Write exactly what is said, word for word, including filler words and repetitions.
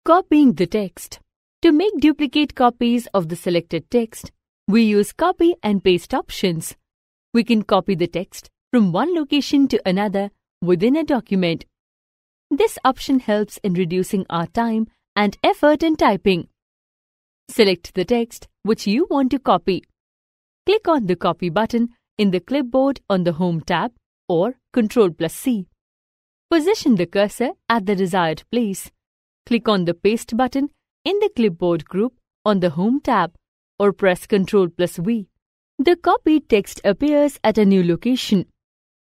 Copying the text. To make duplicate copies of the selected text, we use copy and paste options. We can copy the text from one location to another within a document. This option helps in reducing our time and effort in typing. Select the text which you want to copy. Click on the Copy button in the clipboard on the Home tab or control plus C. Position the cursor at the desired place. Click on the Paste button in the clipboard group on the Home tab or press control plus V. The copied text appears at a new location.